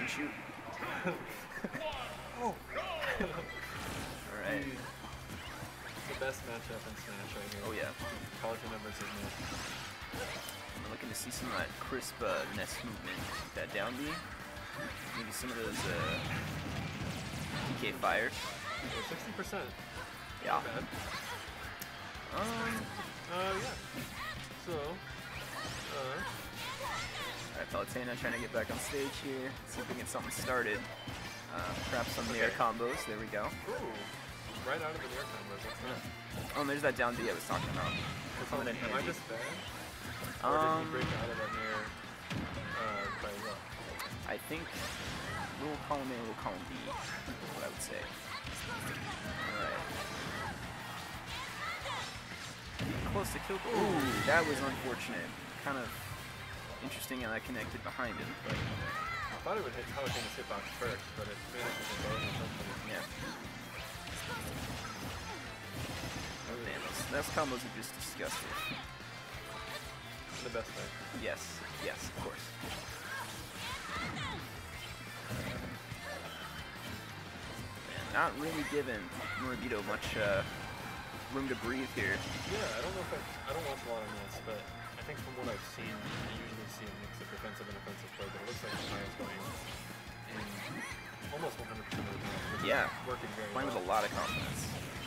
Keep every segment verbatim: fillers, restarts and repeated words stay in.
and shoot. Oh. Alright. The best matchup in Smash right here. Oh yeah. Palutena versus Ness. I'm looking to see some of that crisp uh, Ness movement. That down B. Maybe some of those uh, P K fires. sixty percent. Yeah. Not bad. Um. Uh, yeah. So, uh. Alright, Palutena trying to get back on stage here. See if we can get something started. Uh, perhaps some Okay. air combos. There we go. Ooh. Right out of the air combos. That's nice. Oh, and there's that down B I was talking about. Oh, Coming in am I handy. just bad? Or did Um, he break out of that air uh, by what? I think we'll call him A, we'll call him B. Is what I would say. Alright. Close to kill. Ooh, that was unfortunate. Kind of interesting how that connected behind him, but I thought it would hit Palutena's hitbox first, but it finished with both or something. yeah. Oh man, those, those combos are just disgusting. The best way. Yes, yes, of course. Man, not really giving Moribito much uh, room to breathe here. Yeah, I don't know if I, I don't watch a lot of this, but I think from what I've seen, I usually see a mix of defensive and offensive play, but it looks like Maya's going in almost one hundred percent of the time. which is Yeah, working very playing well. with a lot of confidence.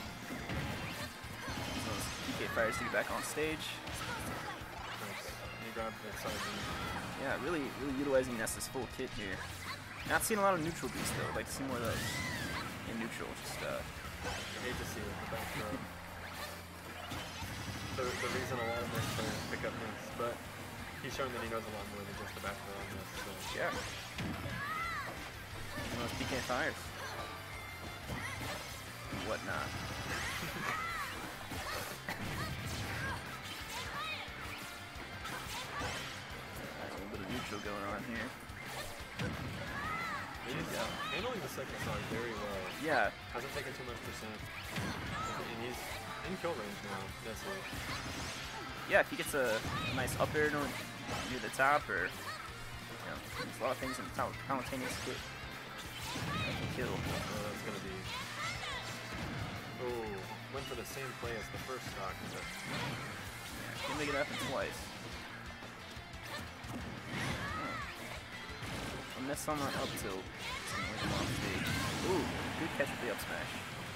Those P K fires to get back on stage. Nice. And he grabbed the side B. Yeah, really, really utilizing Ness's full kit here. Not seeing a lot of neutral beats though. I'd like to see more of those in neutral. Just uh, I hate to see it, the back throw. the, the reason a lot of these players pick up this, but he's shown that he knows a lot more than just the back throw on this. So. yeah. Those P K fires. And whatnot. Alright, a little bit of neutral going on here. He's Yeah. handling the second song very well. Yeah, Hasn't taken too much percent. And he's in kill range now, Nestle. yeah. If he gets a nice up air near near the top, or you know, there's a lot of things in sim- simultaneous kit. Kill. Oh, that's gonna be. Oh, went for the same play as the first stock. But Yeah, can't make it happen twice. Oh. A miss on that up tilt. On stage. Ooh, good catch with the up smash.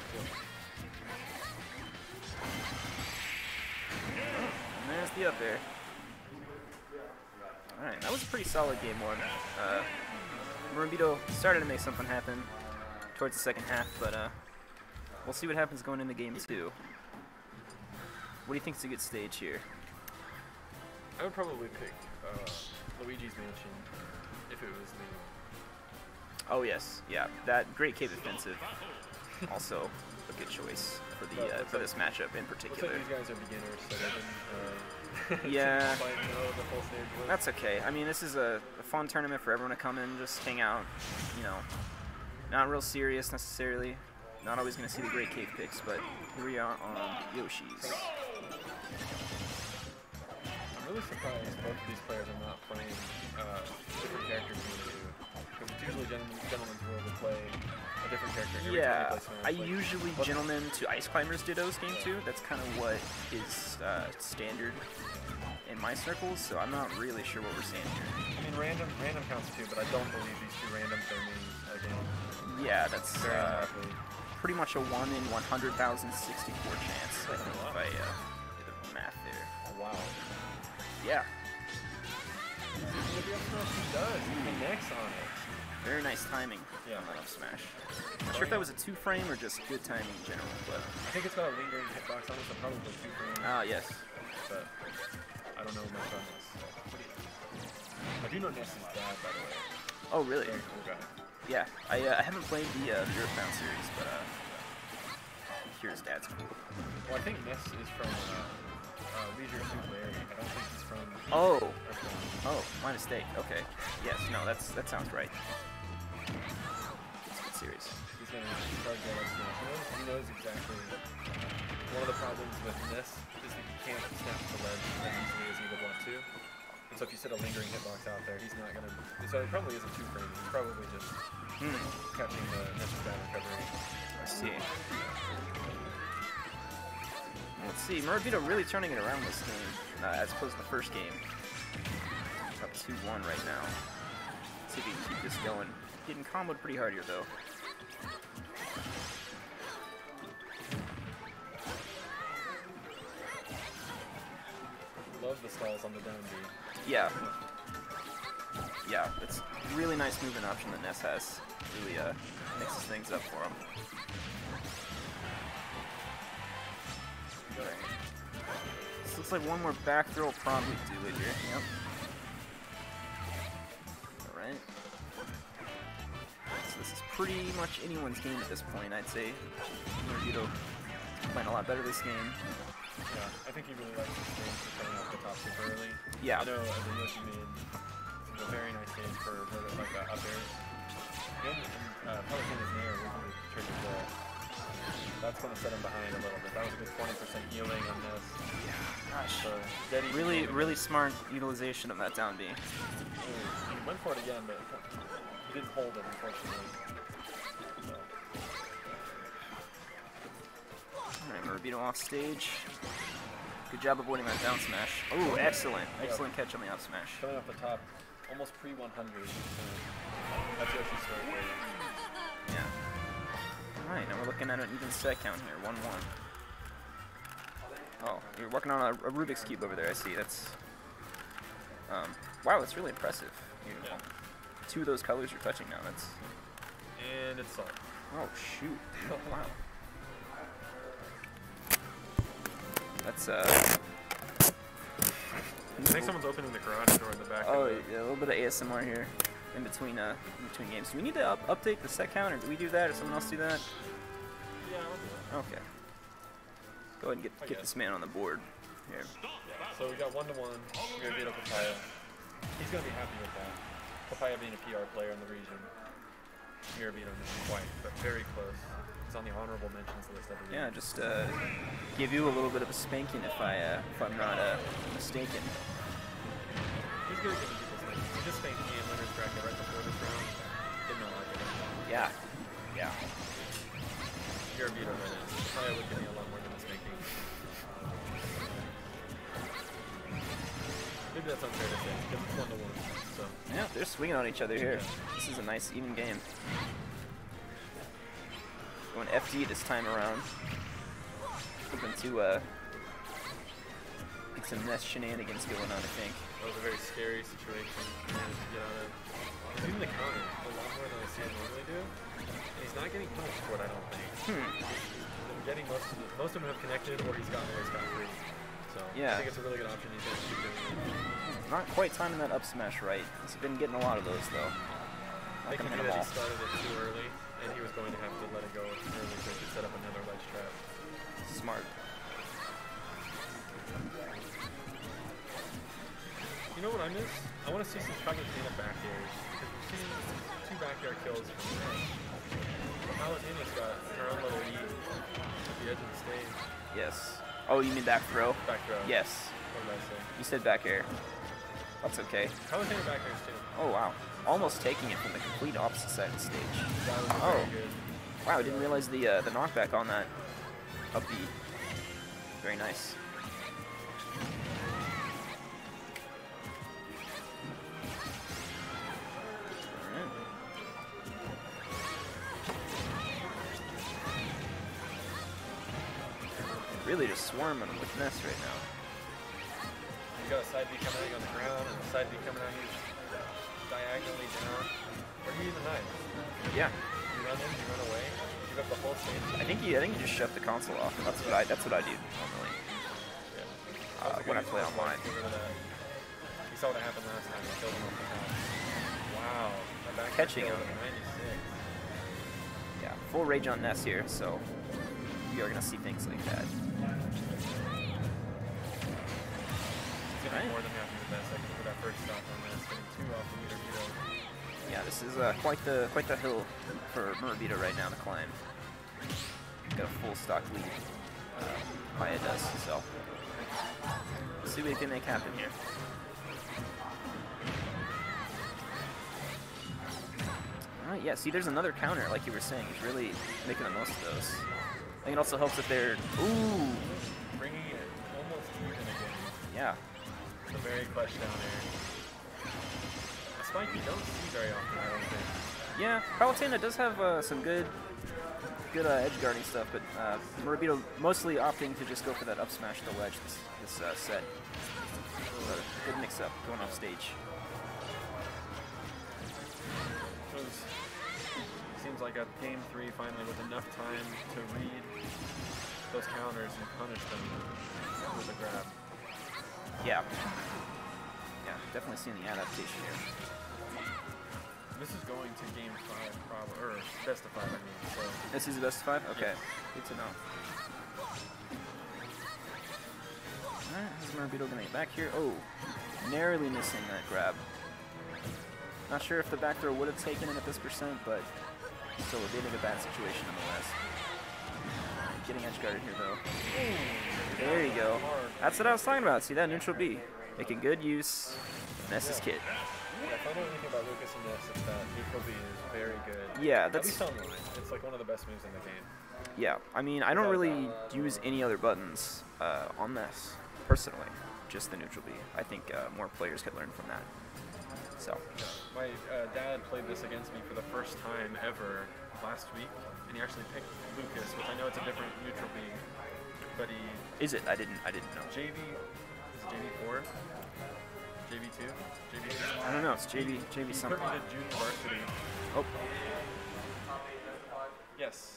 Oh, and there's the up air. Alright, that was a pretty solid game one. Uh, Moribito started to make something happen towards the second half, but uh, we'll see what happens going into game two. What do you think is a good stage here? I would probably pick uh, Luigi's Mansion if it was me. Oh yes, yeah, that great cape offensive. Also a good choice for the uh, for this matchup in Looks particular. like these guys are beginners, so they didn't uh, Yeah. quite know the full stage was. That's okay. I mean, this is a, a fun tournament for everyone to come in, just hang out. You know, not real serious necessarily. Not always going to see the great cave picks, but here we are on Yoshi's. I'm really surprised both of these players are not playing uh, different characters in the two. Because it's usually Gentleman, Gentleman's World to play a different character every Yeah, time they play Smash. I Like, usually Gentleman to Ice Climbers Dittos game two. That's kind of what is uh, standard in my circles, so I'm not really sure what we're seeing here. I mean, random random counts too, but I don't believe these two randoms are mean again. Yeah, that's Very uh, unlikely. pretty much a one in one hundred thousand sixty-four chance, I think, if I uh, did the math there. Oh, wow. Yeah, Maybe up smash he does. He connects on it. very nice timing Yeah. on that up smash. Not sure if that was a two frame or just good timing in general, but I think it's got a lingering hitbox on it, so probably two frames. ah, yes. But I don't know much on this. I do know Ness is bad, by the way. Oh, really? Very cool guy. Yeah, I, uh, I haven't played the uh, the Earthbound series, but uh, here's dad's cool. Well, I think Ness is from uh, uh, Leisure Suit Larry. I don't think he's from Oh, Earthbound. oh, my mistake. Okay, yes, no, that's that sounds right. It's a good series. He's gonna charge that up smash. He knows, he knows exactly. One of the problems with Ness is that he can't snap the ledge as easily as he would want to. And so if you set a lingering hitbox out there, he's not going to... So it probably isn't two frames. He's probably just Hmm. catching the Ness's bad recovery. Let's see. Let's see. Murabito really turning it around this game, uh, as opposed to the first game. Up two one right now. Let's see if we can keep this going. Getting comboed pretty hard here, though. Love the stalls on the down B. Yeah. Yeah, it's a really nice movement option that Ness has. Really uh, mixes things up for him. This looks like one more back throw will probably do it here. Yep. Alright. So this is pretty much anyone's game at this point, I'd say. Murabito playing a lot better this game. Yeah, I think he really likes this game for coming off the top super early. Yeah. I know as a Yoshi made a very nice game for like uh, up airs. And uh, Pelican is near with the trick as well. That's going to set him behind a little bit. That was a good twenty percent healing on this. Gosh. So Deddy Really, really smart utilization of that down B. He went for it again, but he didn't hold it, unfortunately. So. Alright, Murabito off stage. Good job avoiding that down smash. Oh, excellent. Excellent catch on the up smash. Coming off the top, almost pre one hundred. That's Yoshi's story for you. Yeah. Alright, now we're looking at an even set count here. one one. Oh, you're working on a, a Rubik's Cube over there, I see. That's... Um, wow, that's really impressive. You know, Yeah. two of those colors you're touching now. That's... And it's solid. Oh, shoot. Oh, wow. That's, uh... I think someone's opening the garage door in the back. Oh, of the... yeah, a little bit of A S M R here in between uh in between games. Do we need to up update the set count, or do we do that, or someone else do that? Yeah, I'll do that. Okay. Go ahead and get I get guess. this man on the board here. So we got one to one. Murabito Papaya. He's gonna be happy with that. Papaya being a P R player in the region. Murabito not quite, but very close. He's on the honorable mentions list every Yeah, year. just uh, give you a little bit of a spanking if I uh, if I'm not uh, mistaken. He's good at getting people's names. He just spanked me in Leonard's bracket right before this round. Did not like it. Yeah. Yeah. Murabito that is. Papaya would give me a lot more than a spanking. Maybe that's unfair to say, because it's one to one. So Yeah, they're swinging on each other here. This is a nice even game. Going F D this time around. Hoping to uh, get some Ness shenanigans going on, I think. that was a very scary situation he managed to get out of. He's doing the counter a lot more than I see him normally do. And he's not getting punished for it, I don't think. Hmm. I'm getting most of the, most of them have connected or he's gotten away scot-free. So Yeah. I think it's a really good option he's going to keep doing. Not quite timing that up smash right. He's been getting a lot of those though. I Not think he gonna hit knew them that he all. started it too early, and he was going to have to let it go early so he could set up another ledge trap. Smart. You know what I miss? I want to see some Palutena back airs, because we've seen two back air kills from Ness. Palutena's got her own little lead at the edge of the stage. Yes. Oh, you mean back throw? Back throw. Yes. What did I say? You said back air. That's okay. Palutena back airs too. Oh wow. Almost taking it from the complete opposite side of the stage. That was Oh. very good. Wow, I didn't realize the uh, the knockback on that up B. Very nice. Alright. Really just swarming with Ness right now. You got a side B coming at you on the ground, and a side B coming at you diagonally down. Or do you even hide? Yeah. You run in, you run away, you give up the whole stage. I think you I think you just shut the console off. That's what I that's what I do normally. Yeah. Uh, That was a when I good play use of online. get rid of that. You saw what happened last time. I killed him off the top. Wow. That back Catching kill him. at ninety-six. Yeah, full rage on Ness here, so we are gonna see things like that. He's gonna Right. be more than happy with that second for that first stop on this. Getting two off the meter veto. Yeah, this is uh, quite the quite the hill for Murabito right now to climb. Got a full stock lead. Uh, Maya does, so let's see what we can make happen here. yeah, see, there's another counter, like you were saying. He's really making the most of those. I think it also helps if they're... Ooh! Bringing it almost even again. Yeah. It's a very clutch down air. A spike you don't see very often, I don't think. Yeah, Palutena does have uh, some good good uh, edge guarding stuff, but uh, Morabito mostly opting to just go for that up smash to ledge this, this uh, set. So, good mix-up going off stage. Seems like a game three finally with enough time to read those counters and punish them with a grab. Yeah. Yeah, definitely seeing the adaptation here. This is going to game five, probably, or best of five, I mean. So. This is the best of five? Okay, Yes. good to know. Alright, how's Morabito gonna get back here? Oh, narrowly missing that grab. Not sure if the back throw would have taken it at this percent, but still a bit of a bad situation nonetheless. Getting edge guarded here though. There you go. That's what I was talking about. See that neutral B? Making good use. Ness's kit. If I know anything about Lucas and Ness, it's that neutral B is very good. Yeah, At that's least online. It's like one of the best moves in the game. yeah. I mean, I don't really use any other buttons uh, on this personally. Just the neutral B. I think uh, more players could learn from that. So. My uh, dad played this against me for the first time ever last week, and he actually picked Lucas, which I know it's a different neutral B, but he... Is it? I didn't. I didn't know. J V... Is it J V four? J V two? J V two? I don't know. It's J V. J V He something. put me to junior varsity. Oh, Yes.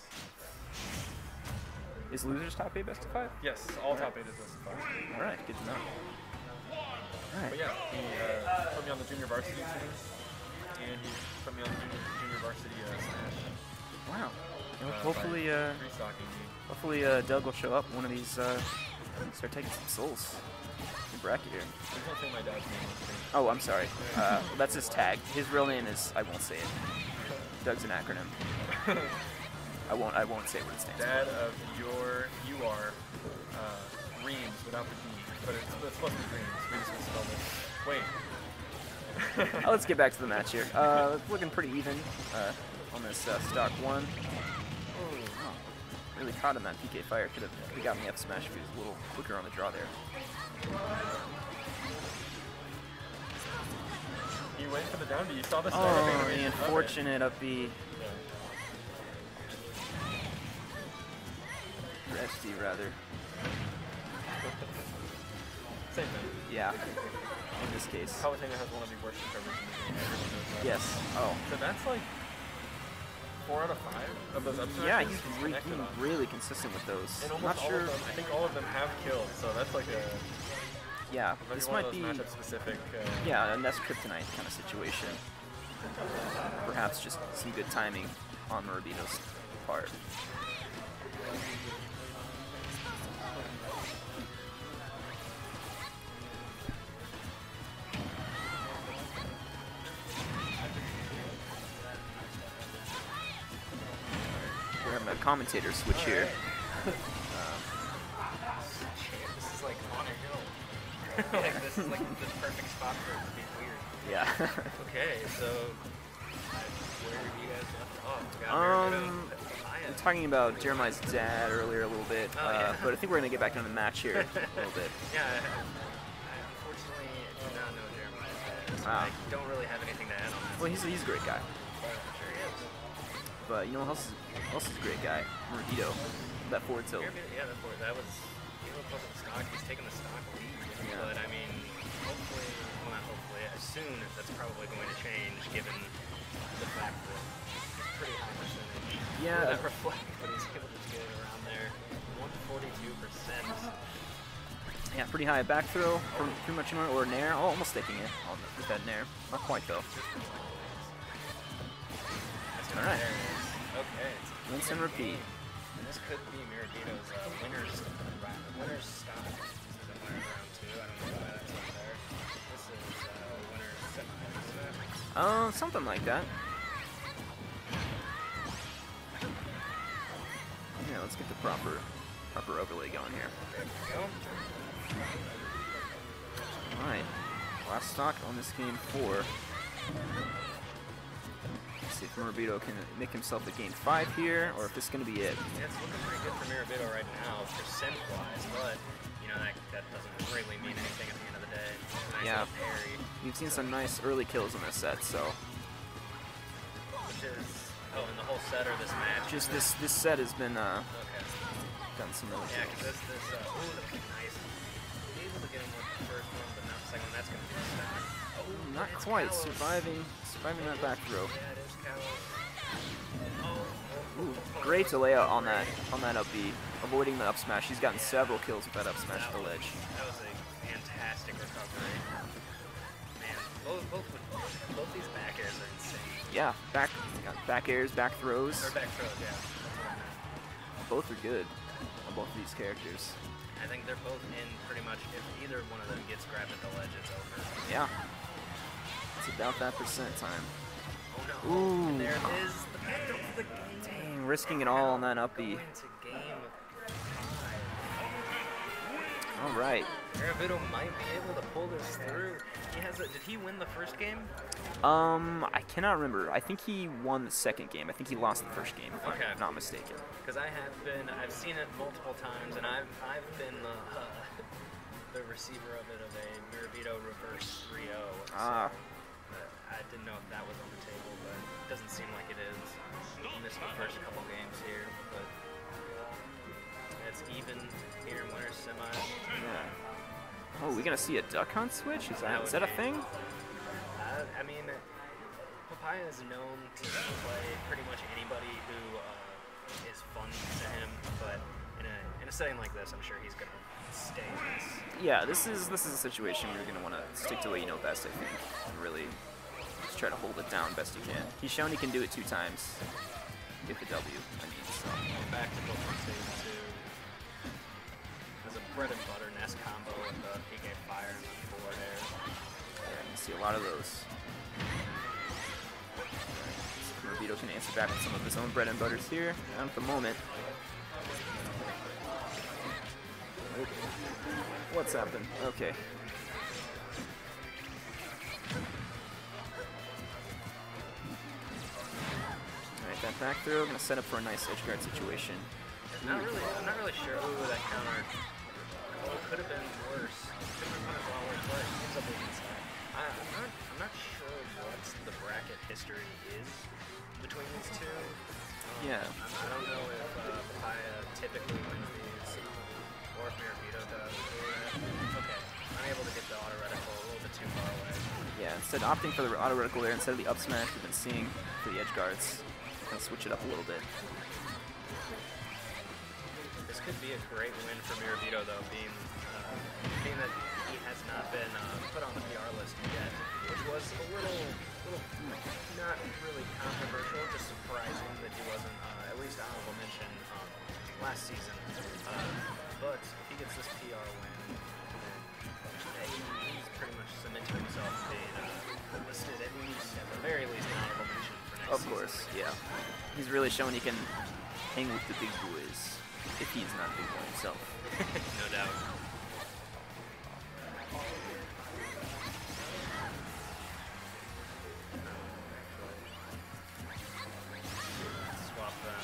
is losers top eight best of five? Yes, all top eight is best of five. All right, good to know. All But right. yeah, he uh, put me on the junior varsity team, and he put me on the junior, junior varsity uh, Smash. Wow. You know, Uh, hopefully, by uh, restocking me. hopefully uh, Doug will show up one of these. Uh, start taking some souls. Good bracket here. Please don't say my dad's name on screen. Oh, I'm sorry. Uh, that's his tag. His real name is, I won't say it. Doug's an acronym. I won't. I won't say what it stands Dad of your, you are, uh, Reams without the D, but it's, it's supposed to be Reams. We just misspelled it. Wait. for. Uh, let's get back to the match here. Uh, it's looking pretty even uh, on this uh, stock one. Oh, really caught him that P K fire. Could have gotten the up smash if he was a little quicker on the draw there. You went for the down B. You saw the start Oh, of the animation. Okay. unfortunate up B. Yeah. Or S D rather. Same thing. Yeah. In this case. Palutena has one of the worst recoveries in the game. Everyone knows that. Yes. Oh. So that's like four out of five of those up Yeah, smashes he's he's re connected being on. really consistent with those. And Not almost all sure. of them, I think all of them have killed, so that's like a Yeah, maybe this one might of be. those matchup specific. Uh, Yeah, and that's kryptonite kind of situation. Perhaps just some good timing on Morabito's part. We're having a commentator switch here. This is like on a hill. Like this is like the perfect spot for it to be weird. Yeah. Okay, so where have you guys left off? We got Um, Morabito, Maya. I'm talking about Jeremiah's dad earlier a little bit, Oh, uh, yeah. but I think we're gonna get back into the match here a little bit. Yeah, I, I unfortunately do not know Jeremiah's dad, so Wow. I don't really have anything to add on that. Well, he's a, he's a great guy, But I'm sure he is. but you know who else is, who else is a great guy? Morabito, that forward tilt. Jeremy- Yeah, that, that was he looked up the stock. He's taking the stock lead, Yeah. but I mean, hopefully, well not hopefully, as soon that's probably going to change given the fact that he's pretty high percentage. Yeah. That reflects, but he's able to get it around there. one forty-two percent. Yeah, pretty high back throw from pretty much anywhere, or nair. Oh, almost taking it on the, with that nair. Not quite though. That's All right. There it is. Okay. Rinse and repeat. And this could be Morabito's uh, winner's winner's stock. This is a winner's round two. I don't know why that's up there. This is uh, winner's semi. Uh, something like that. Yeah, let's get the proper proper overlay going here. There we go. All right, last stock on this game four. Let's see if Morbido can make himself a gain five here, or if this is going to be it. Yeah, it's looking pretty good for Mirabito right now, percent-wise, but, you know, that, that doesn't really mean anything at the end of the day. Nice Yeah. little parry, You've seen some nice early kills in this set, so which is, oh, in the whole set or this match? just this this set has been uh, Okay. gotten some really Yeah, kills. because this, this, uh, ooh, that was nice. Able to get him with the first one, but not the second one. That's going to be sad. Oh, Not it's quite Kalos. surviving surviving that back throw. Yeah, it is Kalos. Oh, Ooh, great delay out on that on that up B, avoiding the up smash. He's gotten several kills with that up smash at the ledge. that was a fantastic recovery. Man, both, both, both these back airs are insane. Yeah, back got back airs, back throws. Or back throws, yeah. That's what I meant. Both are good on both of these characters. I think they're both in pretty much. If either one of them gets grabbed at the ledge, it's over. Yeah. It's about that percent time. Oh no. Ooh. And there it is. The back throw for the game. Dang, risking it all on that up B. Going to game five. All right. Mirabito might be able to pull this through. He has a, did he win the first game? Um, I cannot remember. I think he won the second game. I think he lost the first game, if Okay. I'm not mistaken. Because I have been, I've seen it multiple times, and I've I've been the uh, the receiver of it of a Mirabito reverse three oh. So, Ah. uh, I didn't know if that was on the table, but it doesn't seem like it is. Missed the first couple games here, but it's even here in winner's semi. Yeah. Oh, we gonna see a duck hunt switch? Is that is that a thing? Uh, I mean, Papaya is known to play pretty much anybody who uh, is fun to him, but in a in a setting like this, I'm sure he's gonna stay in this. Yeah, this is this is a situation where you're gonna want to stick to what you know best. I think, and really just try to hold it down best you can. He's shown he can do it two times. Get the W. I mean, so. Back to both on stage two. There's a bread and butter nest combo with the P K Fire and the forward air. Yeah, you can see a lot of those. Morbido can answer back with some of his own bread and butters here. Not at the moment. What's happened? Okay. Alright, that back throw, gonna set up for a nice edge guard situation. Not really. I'm not really sure. Ooh, that counter. Oh, it could have been worse. Could have been a lot worse, but it ends up being inside. I, I'm not. I'm not sure what the bracket history is between these two. Um, Yeah. I, I don't know if uh, Papaya typically wins these, or if Mirabito does. Okay, I'm able to get the auto reticle a little bit too far away. Yeah, instead opting for the auto reticle there instead of the up smash we've been seeing for the edge guards. Gonna switch it up a little bit. This could be a great win for Mirabito, though, being uh, being that he has not been uh, put on the P R list yet, which was a little, little not really controversial, just surprising that he wasn't uh, at least honorable mention um, last season. Uh, but if he gets this P R win, then he- he's pretty much cementing himself being uh, listed at least, at the very least, honorable mention for next Of course, season. yeah. He's really shown he can hang with the big boys if he's not a big boy himself. No doubt. Swap them.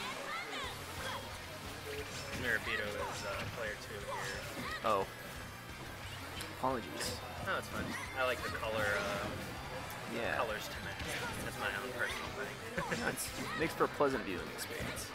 Mirabito is uh, player two here. Oh. Apologies. No, it's fine. I like the color, uh, Yeah. colors to match. That's my own personal thing. Yeah, it's, makes for a pleasant viewing experience.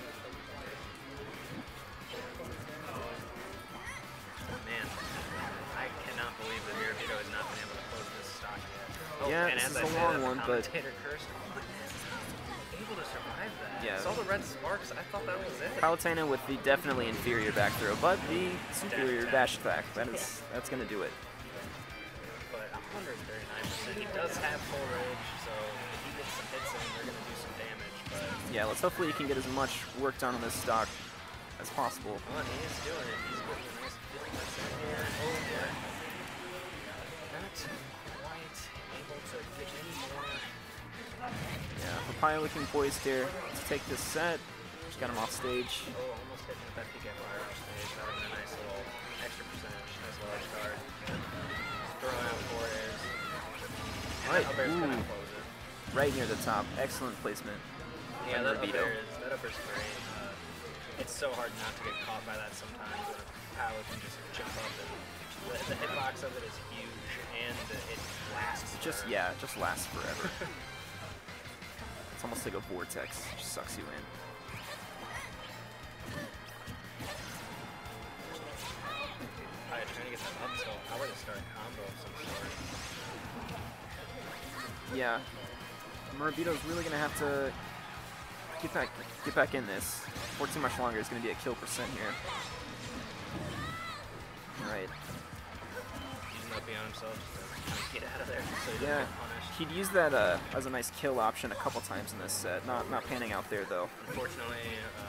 Man, I cannot believe that Mirabito has not been able to close this stock yet. Oh, Yeah, and this as is I a say long that, the one, but- commentator cursed. Oh, but Ness is not able to survive that. Yeah. Saw the red sparks. I thought that was it. Palutena with the definitely inferior back throw, but the superior dash attack. That is, that's gonna do it. But one hundred thirty-nine percent. He does have full rage, so if he gets some hits in, they're gonna do some damage. But Yeah, let's hopefully you can get as much work done on this stock as possible. well, he is doing it. He's getting a nice fifty percent here. Oh yeah. Not quite able to get any more. Yeah, Papaya looking poised here to take this set. Just got him off stage. Oh, almost hitting with that P K fire off stage. That would have been a nice little extra percentage. Nice little edge guard. Throwing out four airs. And Right, that up air's gonna ooh. close it. Right near the top. Excellent placement. Yeah, by that up Murabito. air is, that up air's great. Uh, it's so hard not to get caught by that sometimes when a power can just jump up and the, the hitbox of it is huge and it lasts. Just forever. yeah, it just lasts forever. It's almost like a vortex. It just sucks you in. Alright, trying to get that up tilt. How about to start a combo of some sort? Yeah, Murabito's really gonna have to get back get back in this. For too much longer is gonna be a kill percent here. Right. Using that beyond himself just to kind of get out of there so he Yeah. doesn't get punished. He'd use that uh, as a nice kill option a couple times in this set. Not not panning out there though. Unfortunately, uh,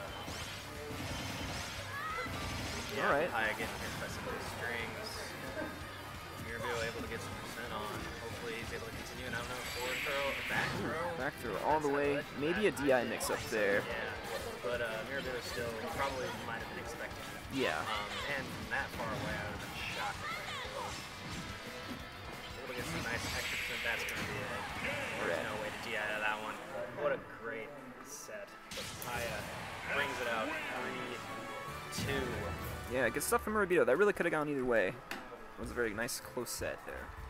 yeah, Alright. High getting hit by some of the strings. Mirabio able to get some percent on. Hopefully he's able to continue. And I don't know, forward throw, or back throw. Back throw all the way. Maybe a D I mix up there. Yeah, but uh, Mirabio still probably might have been expecting it. Yeah. Um, and from that far away, I would have been shocked. Able to get some nice extra percent. That's going to be it. There's Right. no way to D I out of that one. What a great set. But Paya brings it out. Three, two. Yeah, good stuff from Murabito. That really could have gone either way. It was a very nice close set there.